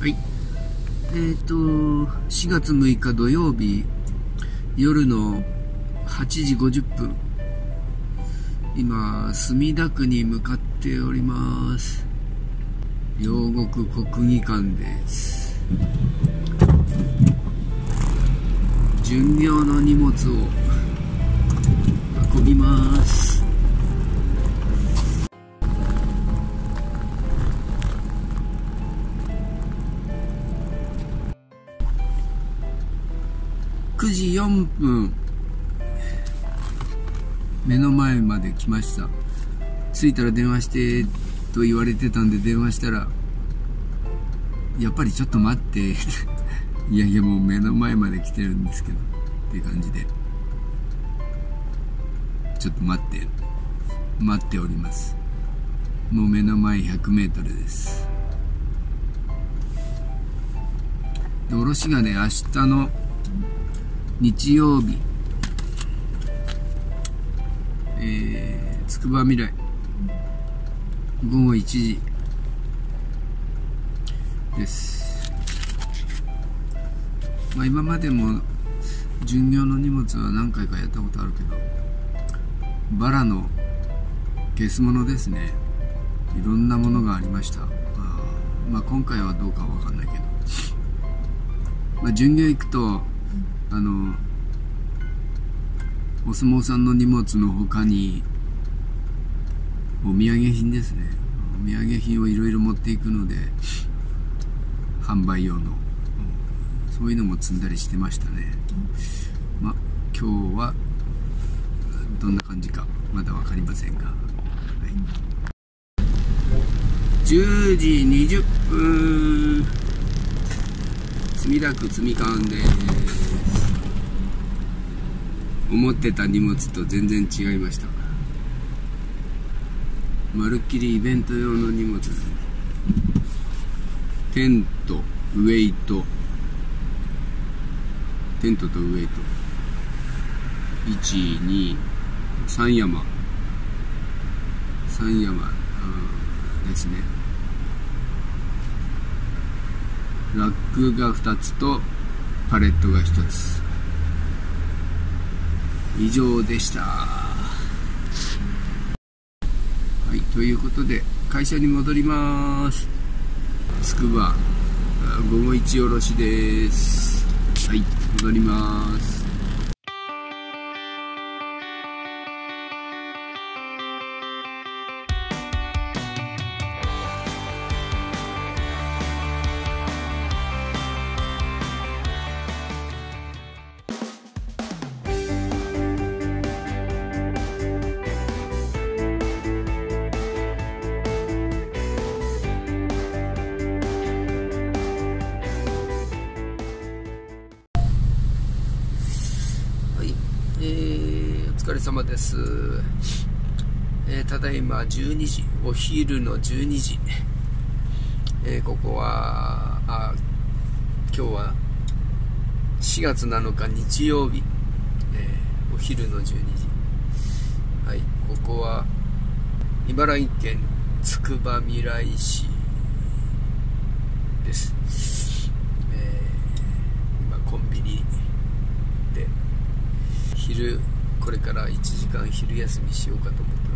はい。4月6日土曜日、夜の8時50分。今、墨田区に向かっております。両国国技館です。巡業の荷物を運びます。9時4分、目の前まで来ました。着いたら電話してと言われてたんで電話したら、やっぱりちょっと待っていやいやもう目の前まで来てるんですけどっていう感じで、ちょっと待っております。もう目の前100メートルです。で、卸がね、明日の日曜日、つくばみらい午後1時です。まあ今までも巡業の荷物は何回かやったことあるけど、バラのゲス物ですね。いろんなものがありました。まあ今回はどうかは分かんないけど、まあ巡業行くとお相撲さんの荷物の他にお土産品ですね。お土産品をいろいろ持っていくので、販売用のそういうのも積んだりしてましたね。まあ今日はどんな感じかまだ分かりませんが、はい、10時20分墨田区墨館です。思ってた荷物と全然違いました。まるっきりイベント用の荷物ですね。テントとウェイト、1、2、3山ですね。ラックが2つとパレットが1つ以上でした。はい、ということで会社に戻ります。つくば午後1卸です。はい、戻ります。お疲れ様です。ただいま12時、お昼の12時。ここは今日は4月7日日曜日、お昼の12時。はい、ここは茨城県つくばみらい市です。今コンビニでこれから1時間昼休みしようかと思ってます。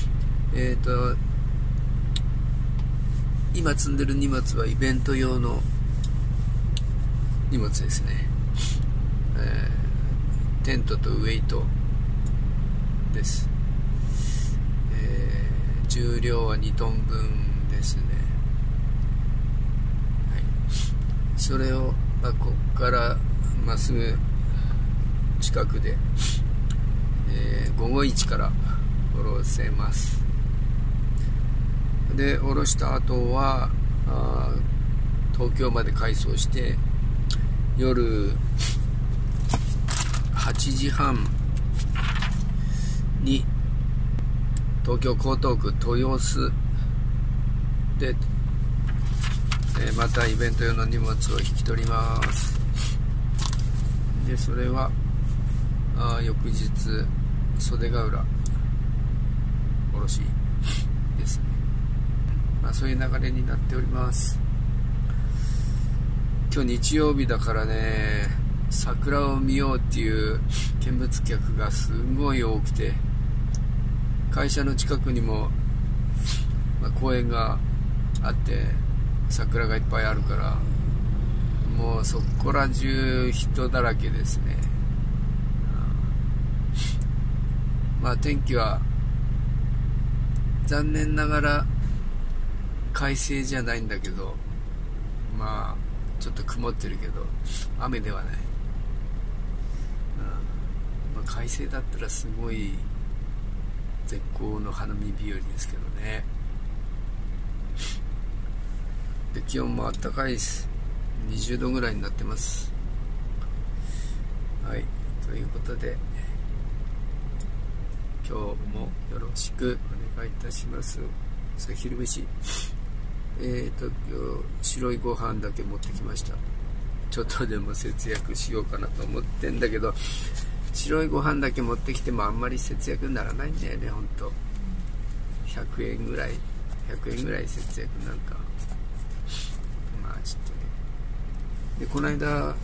今積んでる荷物はイベント用の荷物ですね。テントとウェイトです。重量は2トン分ですね。はい、それを、ここからまっすぐ近くで、午後1から下ろせます。で、下ろした後は東京まで回送して、夜8時半に東京江東区豊洲で、またイベント用の荷物を引き取ります。で、それは翌日袖ヶ浦卸ですね。そういう流れになっております。 今日日曜日だからね、桜を見ようっていう見物客がすごい多くて、会社の近くにも、公園があって桜がいっぱいあるから、もうそこら中人だらけですね。天気は残念ながら快晴じゃないんだけど、ちょっと曇ってるけど雨ではない。快晴だったらすごい絶好の花見日和ですけどね。で、気温も暖かいです。20度ぐらいになってます。はい、ということで今日もよろしくお願いいたします。さあ、昼飯、今日白いご飯だけ持ってきました。ちょっとでも節約しようかなと思ってんだけど、白いご飯だけ持ってきてもあんまり節約にならないんだよね。ほんと100円ぐらい節約なんか、ちょっとね。で、この間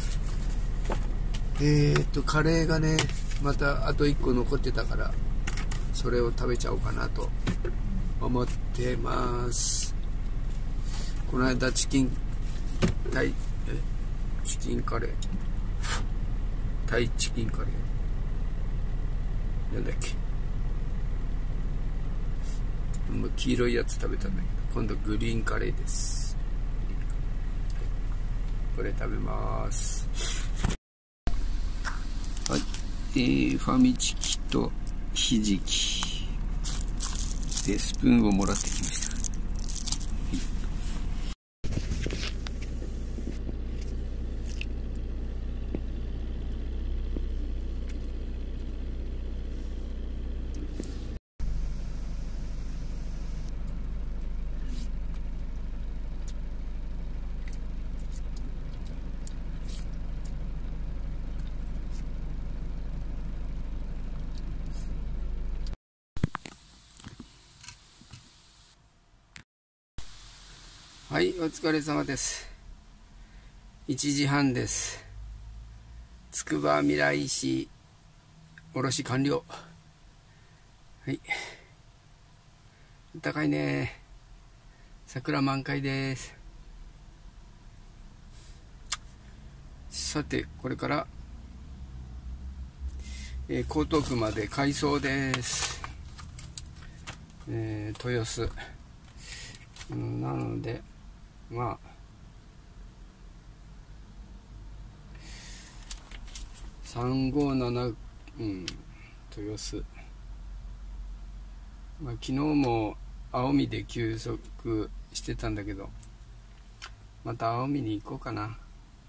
カレーがね、またあと1個残ってたから、それを食べちゃおうかなと思ってます。この間チキンカレー、タイチキンカレーなんだっけ、黄色いやつ食べたんだけど、今度グリーンカレーです。これ食べます。はい、ファミチキとひじきでスプーンをもらってきました。はい、お疲れ様です。1時半です。つくばみらい市おろし完了。はい、高いね。桜満開です。さて、これから江東区まで改装です。豊洲、なので357、豊洲、昨日も青海で休息してたんだけど、また青海に行こうかな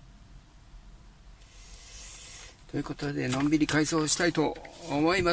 ということで、のんびり改装したいと思います。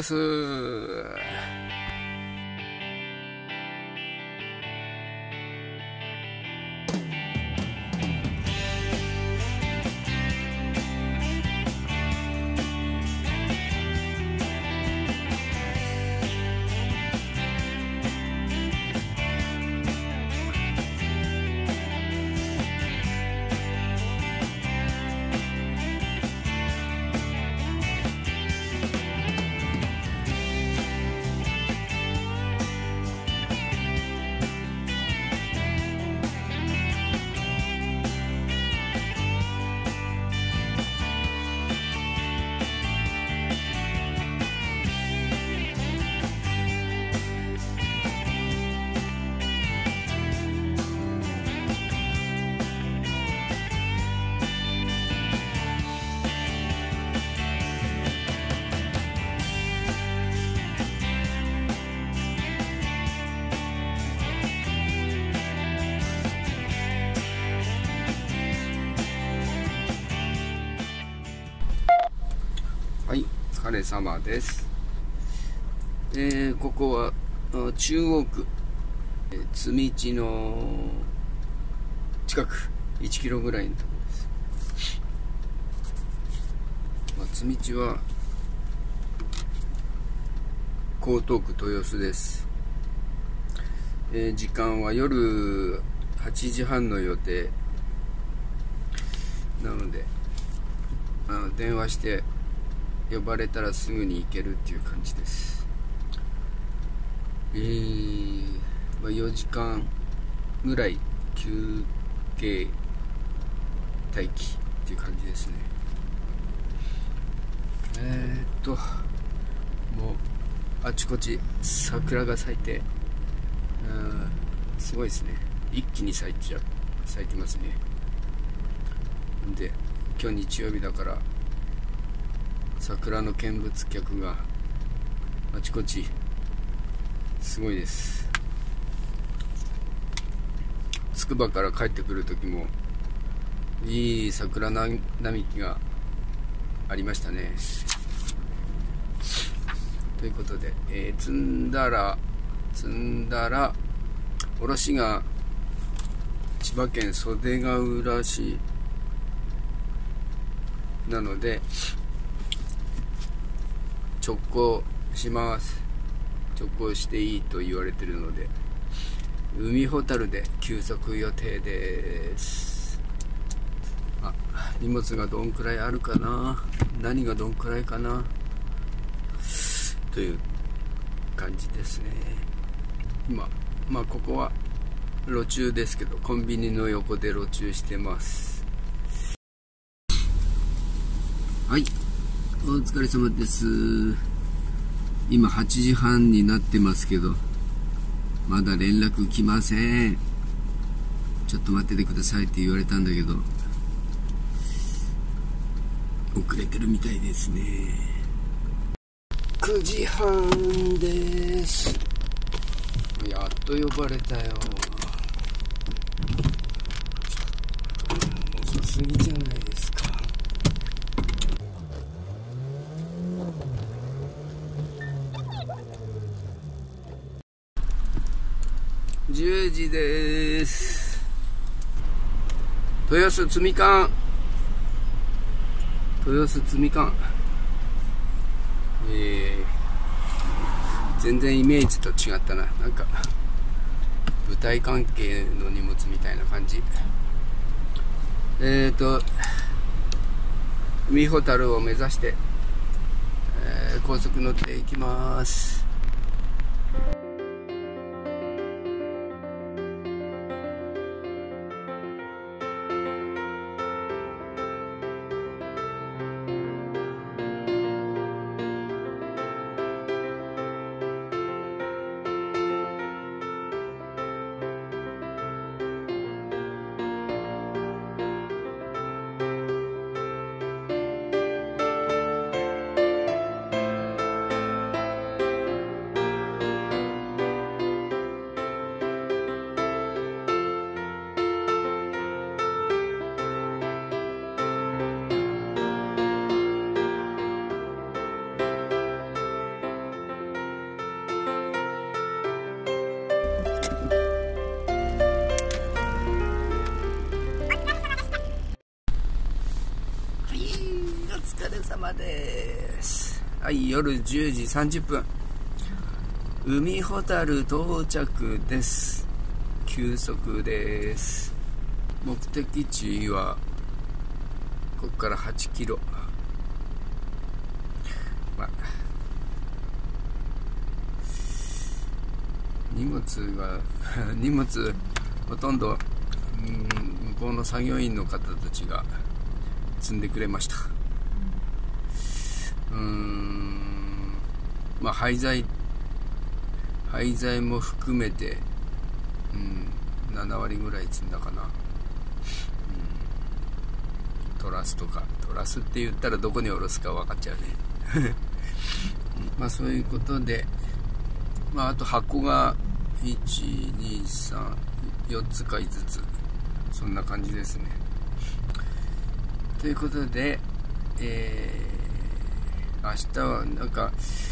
はい、お疲れ様です。ここは中央区津道の近く1キロぐらいのところです。津道は江東区豊洲です。時間は夜8時半の予定。 なので電話して呼ばれたらすぐに行けるっていう感じです。4時間ぐらい休憩待機っていう感じですね。もうあちこち桜が咲いて、すごいですね。一気に咲いてますね。で今日日曜日だから桜の見物客があちこちすごいです。つくばから帰ってくる時もいい桜並木がありましたね。ということで、積んだら卸が千葉県袖ヶ浦市なので直行します。直行していいと言われてるので、海ほたるで休息予定です。荷物がどんくらいあるかな、何がどんくらいかなという感じですね。今ここは路駐ですけど、コンビニの横で路駐してます。はい、お疲れ様です。今8時半になってますけど、まだ連絡来ません。ちょっと待っててくださいって言われたんだけど、遅れてるみたいですね。9時半です。やっと呼ばれたよ。遅すぎじゃないですか。10時です。豊洲積み館。全然イメージと違ったな。なんか舞台関係の荷物みたいな感じ。海ほたるを目指して、高速乗っていきます。お疲れ様です。はい、夜10時30分。海ほたる到着です。休息です。目的地はここから8キロ。荷物ほとんど向こうの作業員の方たちが積んでくれました。廃材も含めて、7割ぐらい積んだかな。トラスって言ったらどこに下ろすか分かっちゃうね。そういうことで、あと箱が1、2、3、4つか5つ、そんな感じですね。ということで、明日はなんか、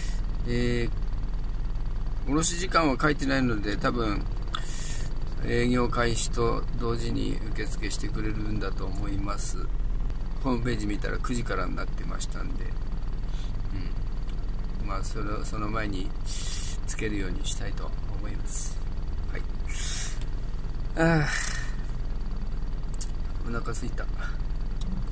卸時間は書いてないので、多分営業開始と同時に受付してくれるんだと思います。ホームページ見たら9時からになってましたんで、その前につけるようにしたいと思います。はい。お腹すいた。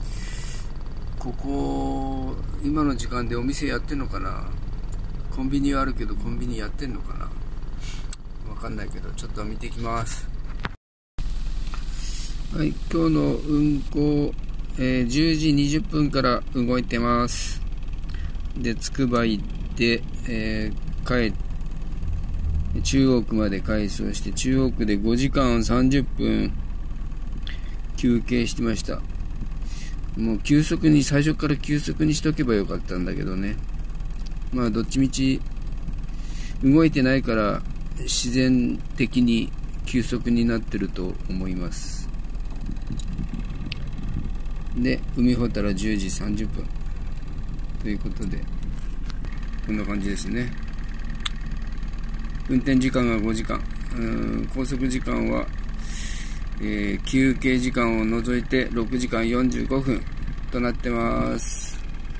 ここ今の時間でお店やってんのかな。コンビニはあるけどコンビニやってんのかな、わかんないけど、ちょっと見てきます。はい、今日の運行、10時20分から動いてます。で、つくば行って、中央区まで回送して、中央区で5時間30分休憩してました。もう最初から急速にしとけばよかったんだけどね。まあどっちみち動いてないから自然的に急速になってると思います。で、海ほたら10時30分ということで、こんな感じですね。運転時間が5時間、拘束時間は、休憩時間を除いて6時間45分となってます。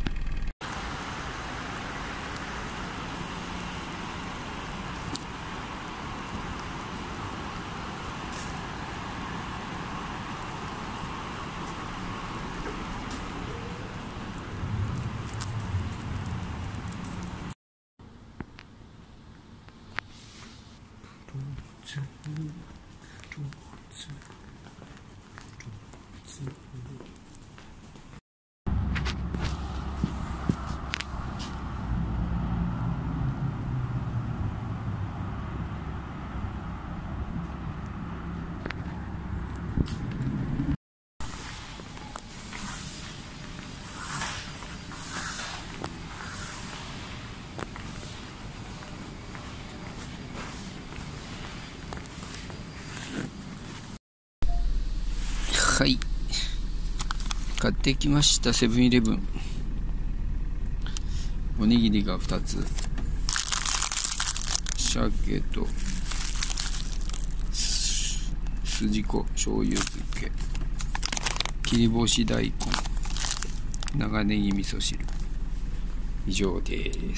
はい、買ってきました。セブンイレブン、おにぎりが2つ、鮭と筋子醤油漬け、切り干し大根、長ネギ味噌汁、以上です。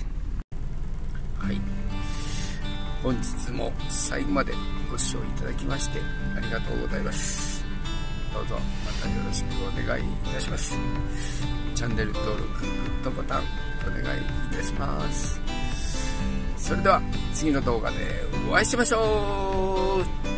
はい、本日も最後までご視聴いただきましてありがとうございます。どうぞまたよろしくお願いいたします。チャンネル登録、グッドボタンお願いいたします。それでは次の動画でお会いしましょう。